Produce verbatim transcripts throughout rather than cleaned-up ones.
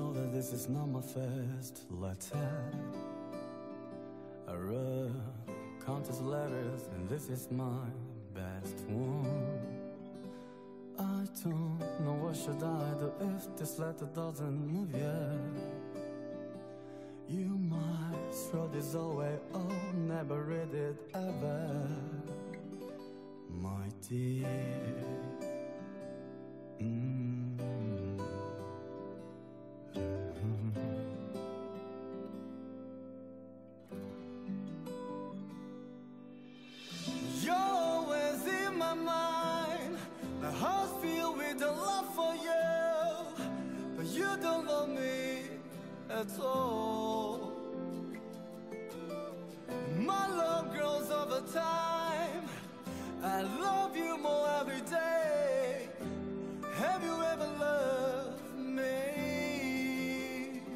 know that this is not my first letter. I wrote countless letters and this is my best one. I don't know what should I do if this letter doesn't move yet. You might throw this away or never read it ever, my dear. Mm. You're always in my mind, my heart's filled with a love for you, but you don't love me at all. My love grows over time, I love you more every day. Have you ever loved me?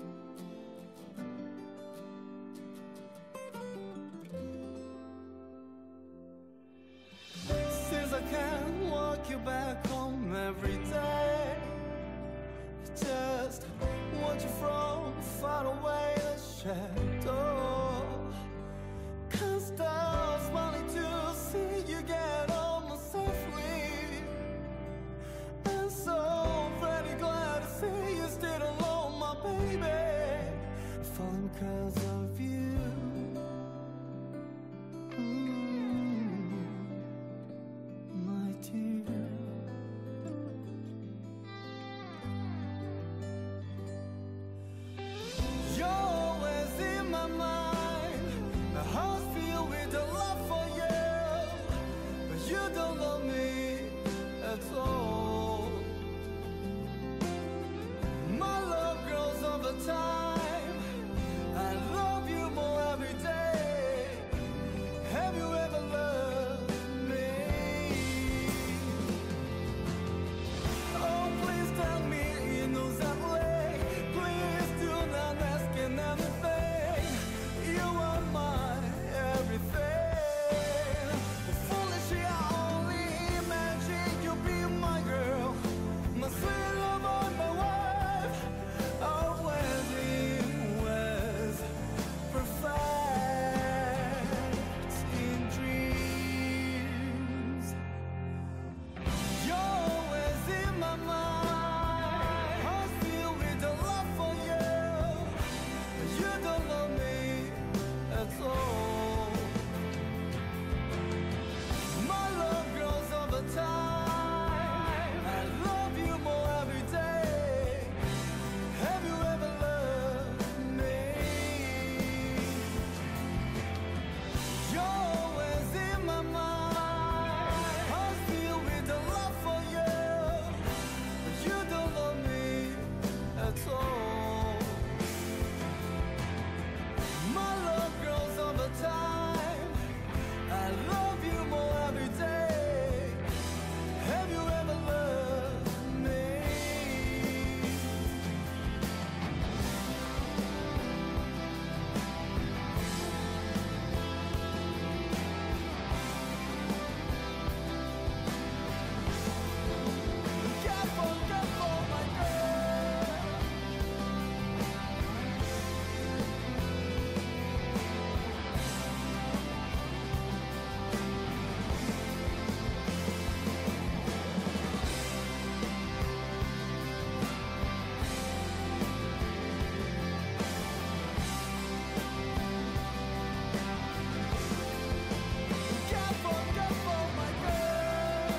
Since I can't walk you back home every day, I just watch you from far away, the shadow. Can't stop smiling to see you get almost safely. I'm so very glad to see you still alone, my baby. Falling because of you. Mm, my dear. You're always in my mind, my heart's filled with a love for you, but you don't love me at all. My love grows over time, I love you more every day. Have you ever loved me? Oh, please tell me you know exactly. Please do not ask anything. You are my everything. Foolishly, I only imagine you'll be my girl, my sweet lover, my wife. Our wedding was perfect in dreams. You're always in my mind, heart's filled with a love for you, but you don't love me at all. My love grows over time, I love you more every day. Have you ever loved me? You're always in my mind, heart's filled with a love for you, but you don't love me at all. My love grows over time, I love you more every day. Have you ever loved me? Careful, careful, my girl. Careful, careful, my girl.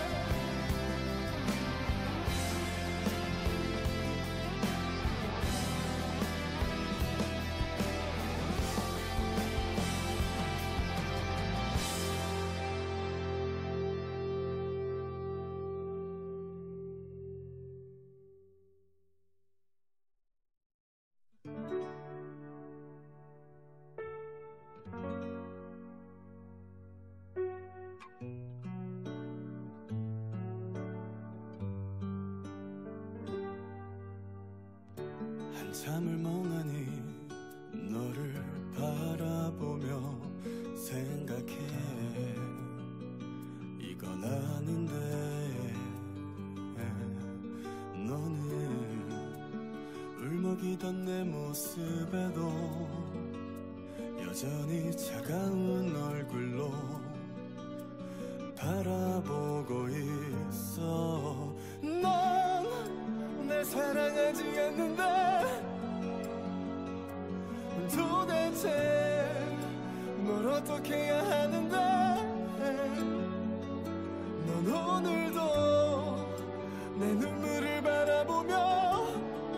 한참을 멍하니 너를 바라보며 생각해. 이건 아닌데 너는 울먹이던 내 모습에도 여전히 차가운 얼굴로 바라보고 있어. 넌 날 사랑하지 않는데 도대체 뭘 어떻게 해야 하는데 넌 오늘도 내 눈물을 바라보며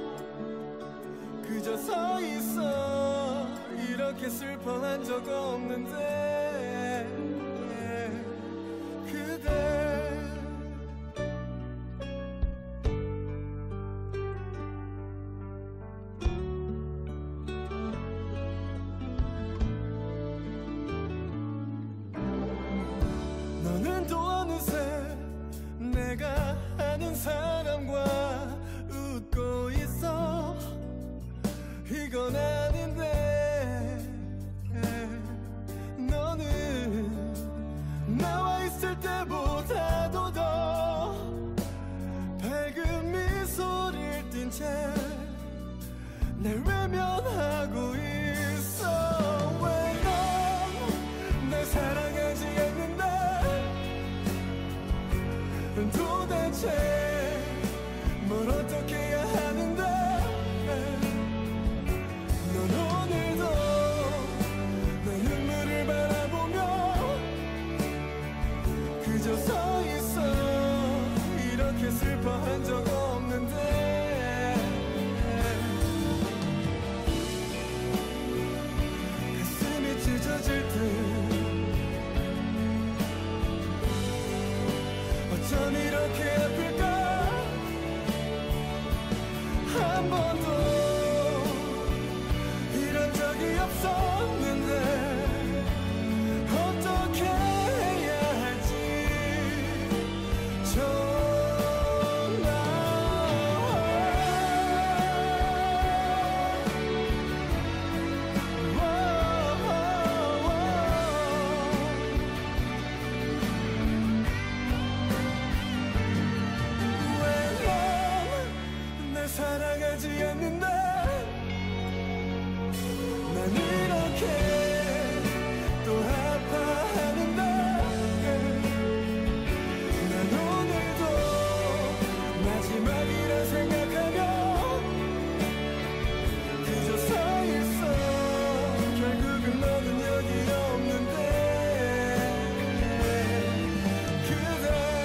그저 서 있어. 이렇게 슬퍼한 적 없는데 그대 너는 또 어느새 내가 아는 사람과 웃고 있어. 이건 아닌데 너는 나와 있을 때보다도 더 밝은 미소를 띤 채 날 외면하고 있어. 왜 넌 날 사랑하지 않는데 도대체 뭘 어떻게 해야 하는데 넌 오늘도 내 눈물을 바라보며 그저 서 있어. 이렇게 슬퍼한 적 없는데 가슴이 찢어질 듯 어쩜 이렇게 아플까. 한 번도 이런 적이 없었는데 어떻게 해야 할지 정말 왜 넌 날 사랑하지 않는데 난 이렇게 또 아파하는데 난 오늘도 마지막이라 생각하며 그저 서 있어. 결국은 너는 여기 없는데 그대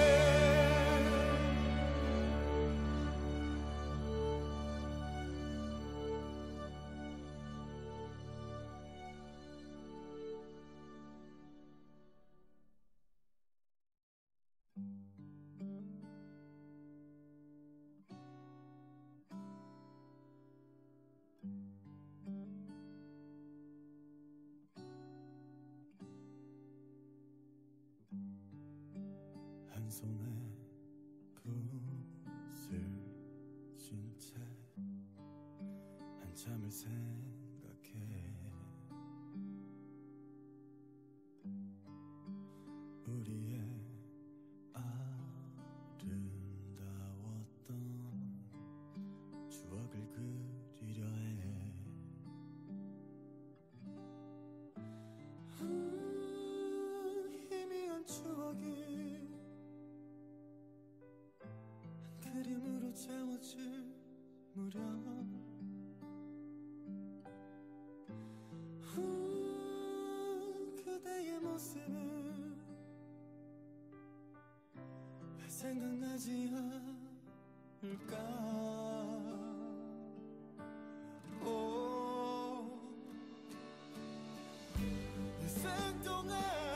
한 손에 붓을 쥔 채 한참을 생각해. 우리의 아름다웠던 추억을 그리려 해. 희미한 추억이 그림으로 채워질 무렵 후, 그대의 모습은 왜 생각나지 않을까. 오, 일생 동안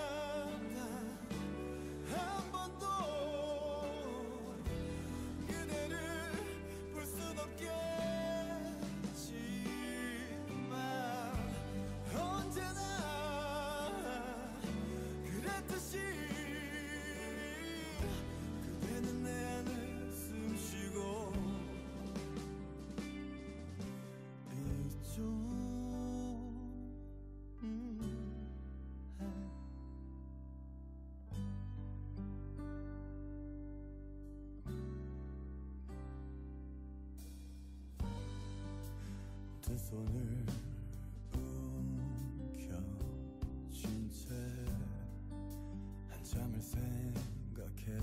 단 한 번도 그대를 볼 순 없겠지만 언제나 그랬듯이 그대는 내 안을 숨쉬고 두 손을 움켜쥔 채 한참을 생각해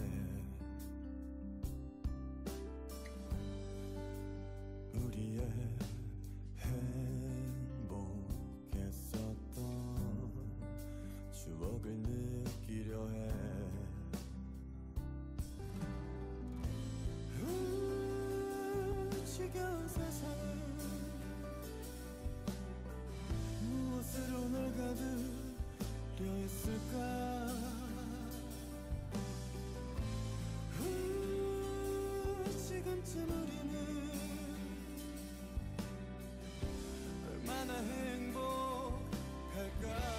우리의 행복했었던 추억을 느끼려 해 우, 지겨운 세상을 무엇으로 널 가두려 했을까 우, 지금쯤 우리는 얼마나 행복할까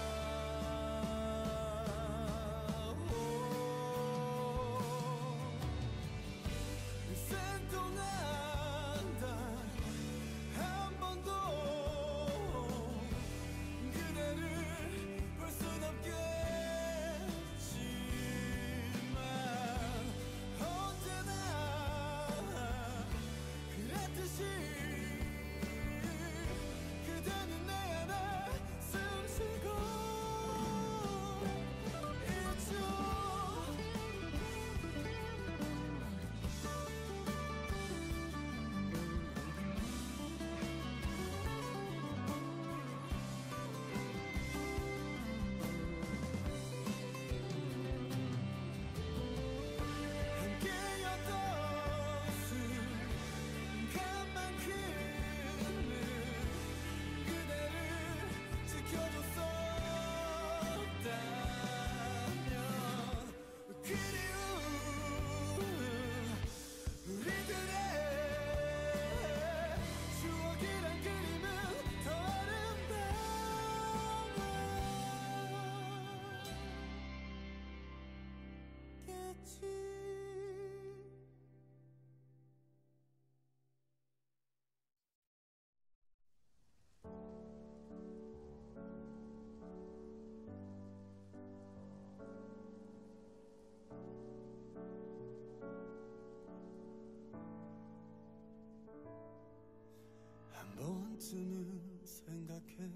한 번쯤은 생각해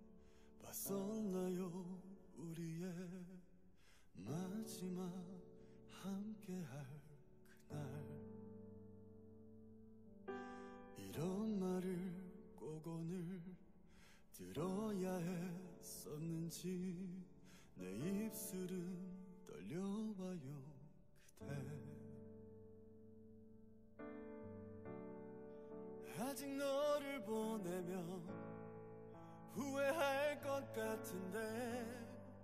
봤었나요 우리의 마지막 함께할 그날 이런 말을 꼭 오늘 들어야 했었는지 내 입술은 떨려와요 그대 아직 너를 보내면 후회할 것 같은데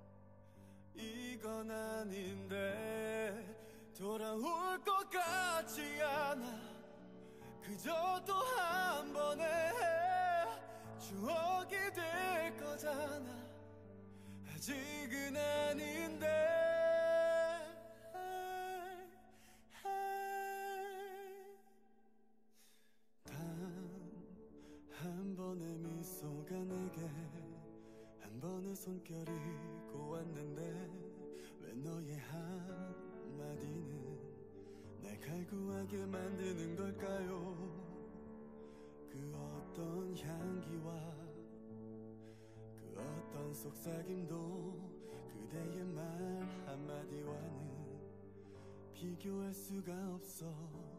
이건 아닌데 돌아올 것 같지 않아 그저 또 한 번의 추억이 될 거잖아 아직은 아닌데 한 번의 미소가 내게 한 번의 손결이 고왔는데 왜 너의 한마디는 날 갈구하게 만드는 걸까요 그 어떤 향기와 그 어떤 속삭임도 그대의 말 한마디와는 비교할 수가 없어요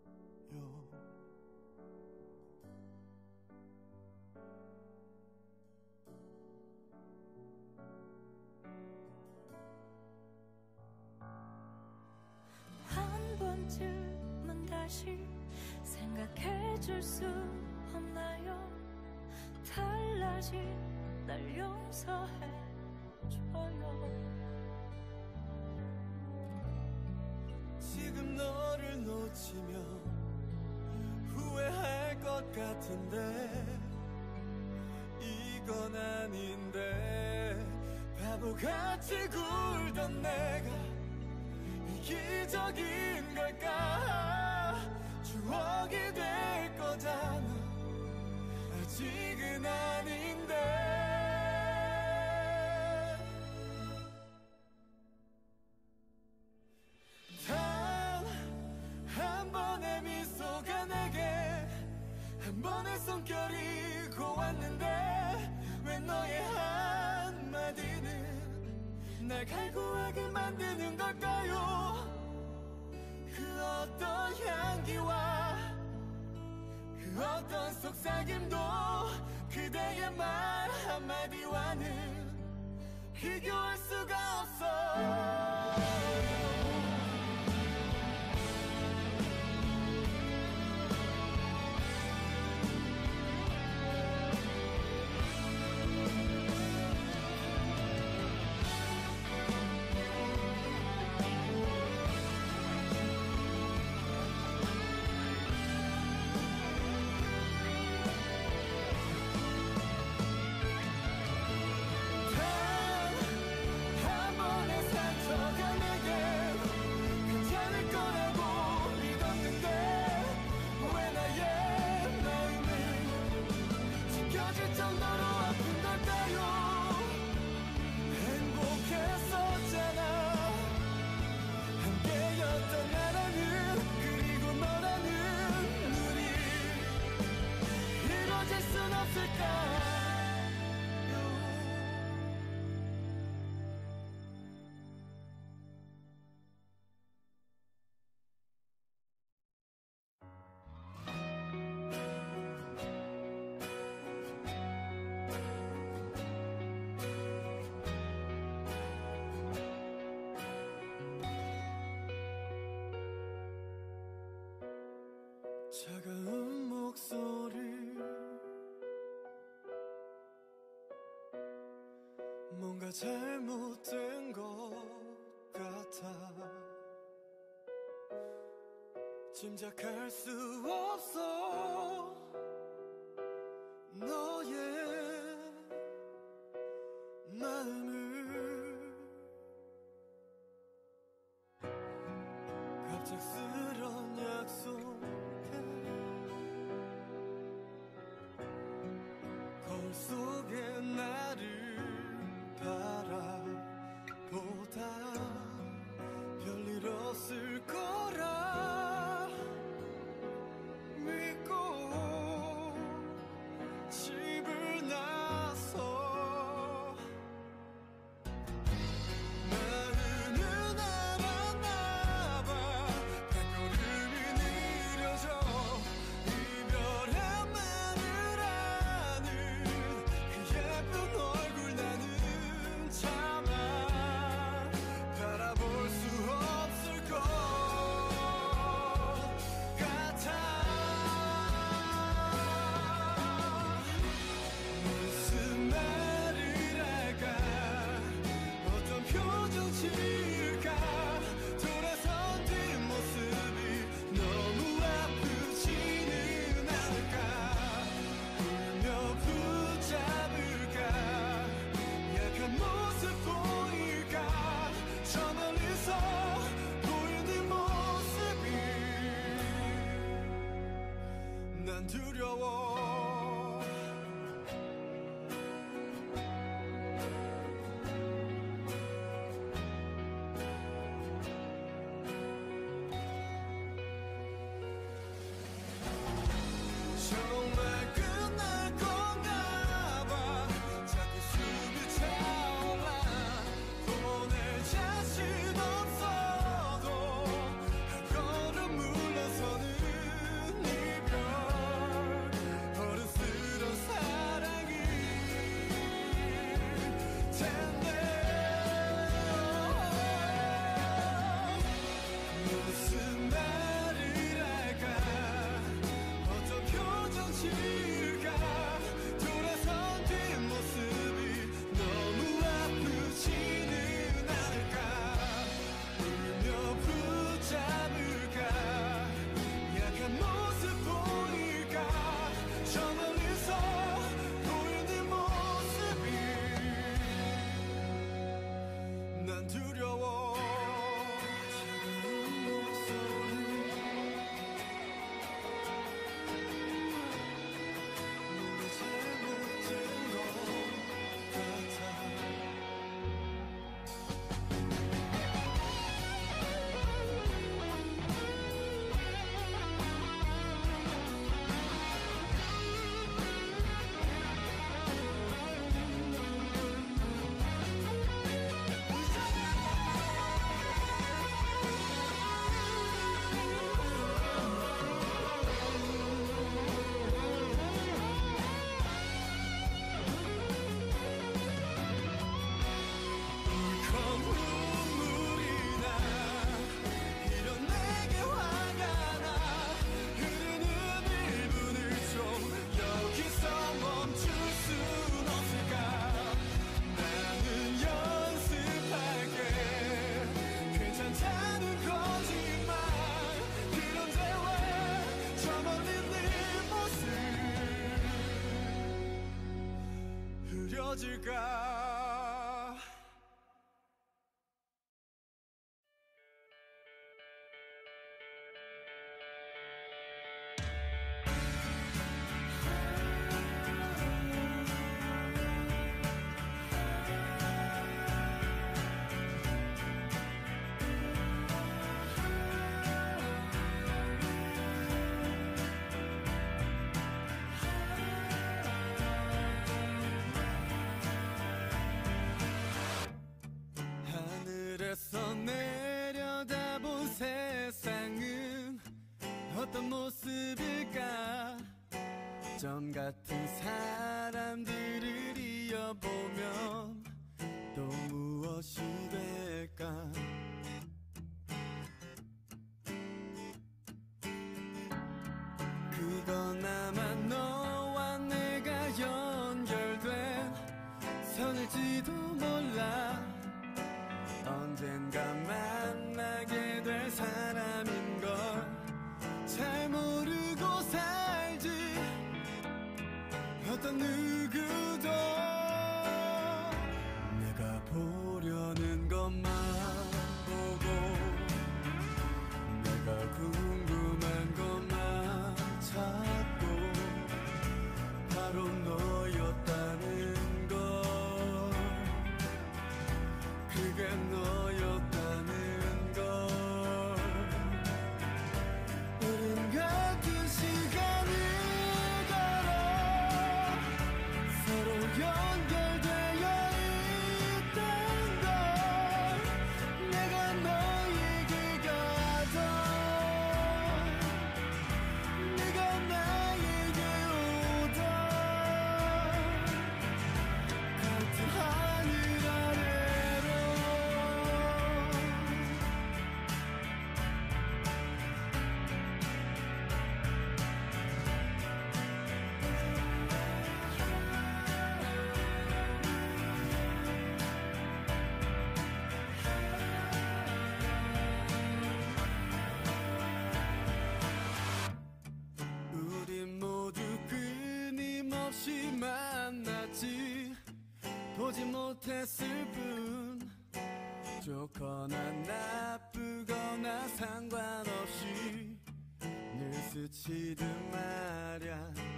다시 생각해줄 수 없나요 달라진 날 용서해줘요 지금 너를 놓치면 후회할 것 같은데 이건 아닌데 바보같이 굴던 내가 이기적인 걸까 추억이 될 거잖아 아직은 아닌데 단 한 번의 미소가 내게 한 번의 내 성격이 고왔는데 왜 너의 한마디는 날 갈구하게 만드는 걸까요? 그 어떤 향기와 그 어떤 속삭임도 그대의 말 한마디와는 비교할 수가 없어. 차가운 목소리 뭔가 잘못된 것 같아 짐작할 수 없어 너의 마음을 갑작스런 약속 거울 속에 나를 바라보다 별일 없을 거라 믿고 집을 나서 나는 알았나 봐 발걸음이 느려져 이별의 마누라는 그 예쁜 얼굴 나는 차마 바라볼 수 없을 것 같아 무슨 말을 할까 어떤 표정 지을까 돌아선 뒷모습이 너무 아프지는 않을까 울며 붙잡을까 약한 모습 보일까 저 멀리서 보이는 모습이 난 두려워 정말 끝날 건가 봐 자꾸 숨이 차올라 보낼 자신 없어도 한 걸음 물러서는 이별 그려질까. 하늘에서 내려다본 세상은 어떤 모습일까. 점 같은 사람들을 이어보면 또 무엇이 될까. 그건 아마 너와 내가 연결된 선일지도 몰라. 언젠가 만나게 될 사람인걸 잘 모르고 살지. 어떤 누구도 내가 보려는 것만 보고 내가 궁금한 것만 찾고 바로 너였다는 걸. 그게 너였다는 걸. 우린 같은 시간을 걸어 서로 연결되어 있단 걸. 내가 너에게 가던 네가 나에게 오던 같은 하늘 아래로. 우린 모두 끊임없이 만났지. 보지 못했을 뿐. 좋거나 나쁘거나 상관없이 늘 스치듯 말야.